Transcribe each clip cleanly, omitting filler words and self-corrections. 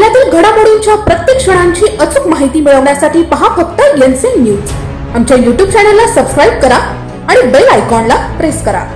जिल्ह्यातील घडामोडींच्या प्रत्येक क्षणांची अचूक माहिती मिळवण्यासाठी पहा फक्त एनसीएन न्यूज। आमच्या YouTube चॅनलला सबस्क्राइब करा आणि बेल आयकॉनला प्रेस करा।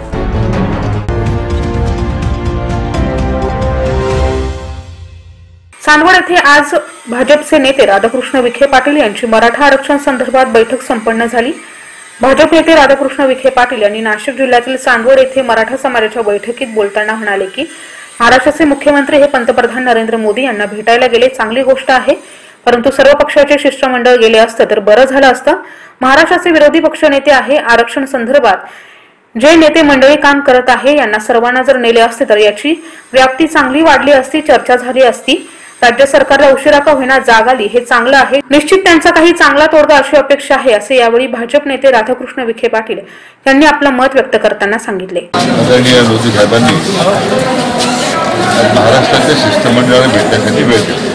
चांदवड येथे आज भाजपचे नेते राधाकृष्ण विखे पाटील यांची मराठा आरक्षण संदर्भात बैठक संपन्न झाली। भाजप नेते राधाकृष्ण विखे पाटील यांनी नाशिक जिल्ह्यातील चांदवड येथे मराठा समाजाच्या बैठकीत बोलताना म्हणाले की महाराष्ट्राचे मुख्यमंत्री हे पंतप्रधान नरेंद्र मोदी यांना भेटायला गेले, चांगली गोष्ट आहे, परंतु सर्व पक्षाचे शिष्टमंडळ गेले असते तर बरं झालं असतं। महाराष्ट्राचे विरोधी पक्ष नेते आहे, आरक्षण संदर्भात जे नेते मंडळी काम करत आहे यांना सर्वांना जर नेले असते तर याची व्याप्ती चांगली वाढली असती, चर्चा झाली असती। राज्य सरकारला उशिरा का होईना जाग आली हे चांगलं आहे, निश्चित त्यांचा काही चांगला तोडगा अशी अपेक्षा आहे, असे यावेळी भाजप नेते राधाकृष्ण विखे पाटील यांनी आपलं मत व्यक्त करताना सांगितले। आदरणीय मोदी साहेबांनी महाराष्ट्राच्या शिष्टमंडळाला भेटण्यासाठी वेळ दिली।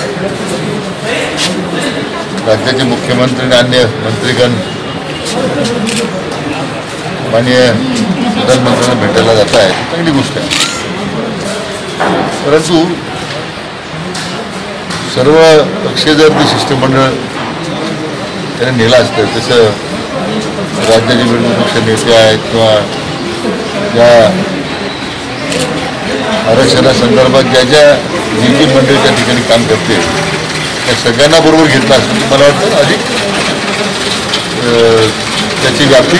राज्याचे मुख्यमंत्री आणि अन्य मंत्रीगण माननीय प्रधानमंत्र्यांना भेटायला जात आहेत, चांगली गोष्ट आहे, परंतु सर्व पक्षीय जर ते शिष्टमंडळ त्याने नेलं असतं, तसं राज्याचे विरोधी पक्ष नेते आहेत किंवा ज्या आरक्षणासंदर्भात ज्या जी मंडळी त्या ठिकाणी काम करते त्या सगळ्यांना बरोबर घेतलं असतं, मला वाटतं अधिक त्याची व्याप्ती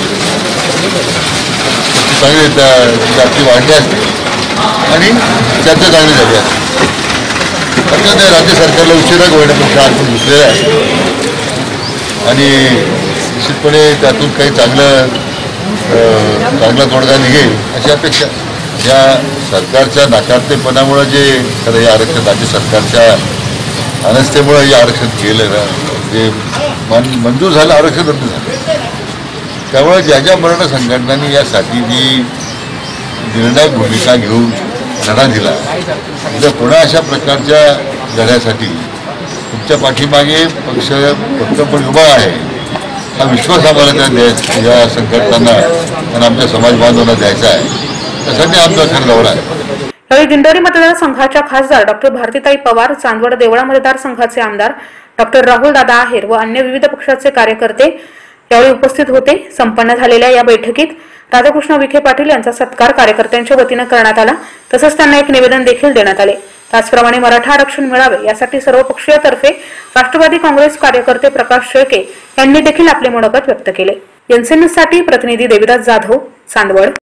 चांगली व्याप्ती वाढली असते आणि चर्चा चांगली झाली असते। अर्थात राज्य सरकारला उशिरा होण्यापेक्षा आपण घुसलेला आहे आणि निश्चितपणे त्यातून काही चांगला तोडगा निघेल अशी अपेक्षा। या सरकारच्या नाकारतेपणामुळे जे खरं हे आरक्षण राज्य सरकारच्या अनस्थेमुळे हे आरक्षण केलं ना, जे मंजूर झालं आरक्षण रद्द झालं, त्यामुळे ज्या मराठा संघटनांनी यासाठी जी निर्णायक भूमिका घेऊन लढा दिला, जर पुन्हा अशा प्रकारच्या लढ्यासाठी तुमच्या पाठीमागे पक्ष पण उभा आहे हा विश्वास आम्हाला त्या द्यायचा, या संघटनांना आणि आमच्या समाज बांधवांना द्यायचा आहे, त्यासाठी आमचा खरं दौरा आहे। यावेळी दिंडोरी मतदारसंघाच्या खासदार डॉ भारतीताई पवार, चांदवड देवळा मतदारसंघाचे आमदार डॉ राहुल दादा आहेर व अन्य विविध पक्षाचे कार्यकर्ते यावेळी उपस्थित होते। संपन्न झालेल्या या बैठकीत राधाकृष्ण विखे पाटील यांचा सत्कार कार्यकर्त्यांच्या वतीने करण्यात आला, तसंच त्यांना एक निवेदन देखील देण्यात आले। त्याचप्रमाणे मराठा आरक्षण मिळावे यासाठी सर्व पक्षीयतर्फे राष्ट्रवादी काँग्रेस कार्यकर्ते प्रकाश शेळके यांनी देखील आपले मनोगत व्यक्त केले। एनसीएन न्यूजसाठी प्रतिनिधी देविदास जाधव, चांदवड।